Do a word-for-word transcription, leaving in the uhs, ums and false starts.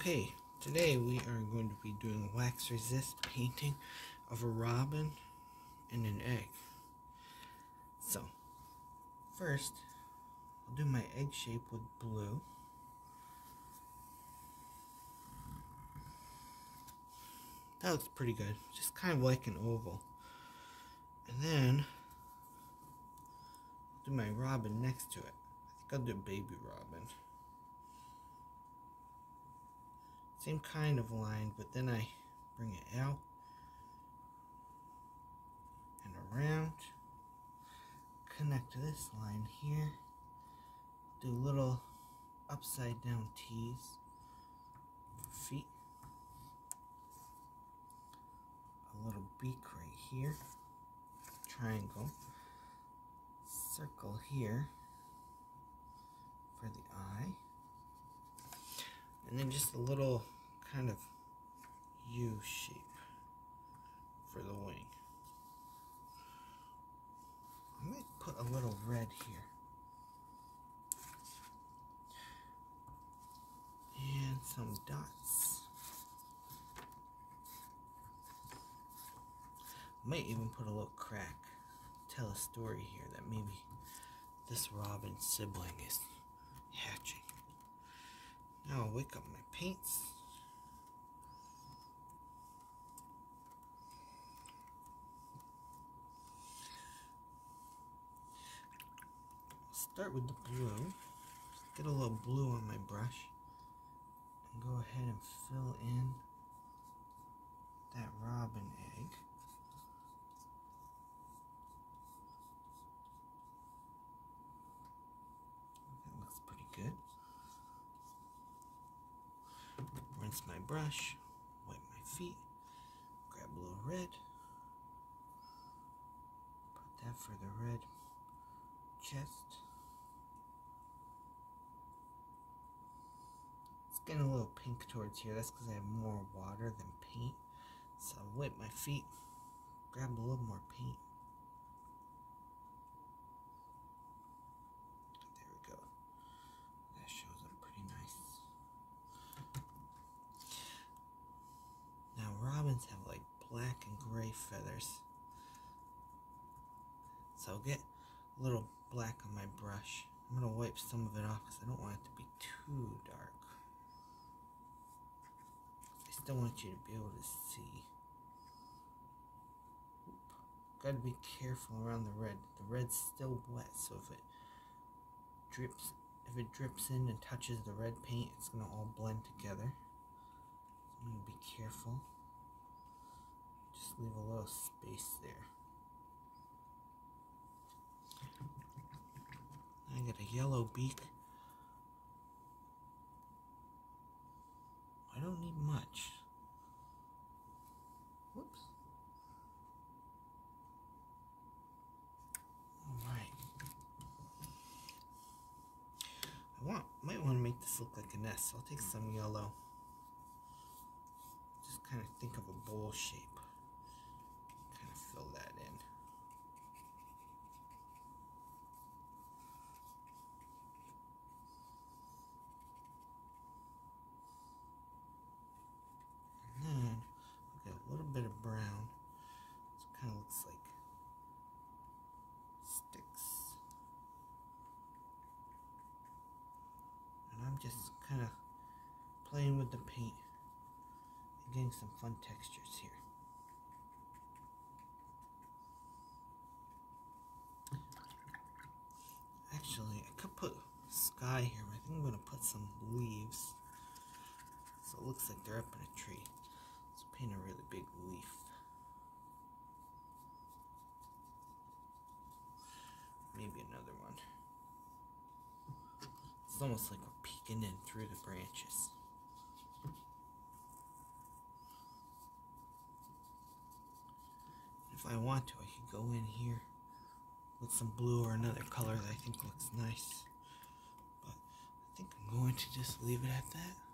Okay, today we are going to be doing wax resist painting of a robin and an egg. So, first, I'll do my egg shape with blue. That looks pretty good, just kind of like an oval. And then, I'll do my robin next to it. I think I'll do baby robin. Same kind of line, but then I bring it out and around, connect to this line here, do little upside down T's for feet, a little beak right here, triangle, circle here for the eye, and then just a little kind of U shape for the wing. I might put a little red here. And some dots. I might even put a little crack. Tell a story here that maybe this robin sibling is hatching. Now I'll wake up my paints. Start with the blue. Get a little blue on my brush and go ahead and fill in that robin egg. That looks pretty good. Rinse my brush, wipe my feet, grab a little red, put that for the red chest. It's getting a little pink towards here. That's because I have more water than paint. So I'll wipe my feet, grab a little more paint. There we go. That shows up pretty nice. Now robins have like black and gray feathers. So I'll get a little black on my brush. I'm going to wipe some of it off because I don't want it to be too dark. I still want you to be able to see. Got to be careful around the red. The red's still wet, so if it drips, if it drips in and touches the red paint, it's going to all blend together. So I'm going to be careful. Just leave a little space there. I got a yellow beak. I don't need much. Whoops. Alright. I want might want to make this look like a nest, so I'll take some yellow. Just kind of think of a bowl shape. Kind of fill that in. Bit of brown, so it kind of looks like sticks, and I'm just kind of playing with the paint and getting some fun textures here. Actually, I could put sky here, but I think I'm going to put some leaves so it looks like they're up in a tree. Paint a really big leaf. Maybe another one. It's almost like we're peeking in through the branches. If I want to, I could go in here with some blue or another color that I think looks nice. But I think I'm going to just leave it at that.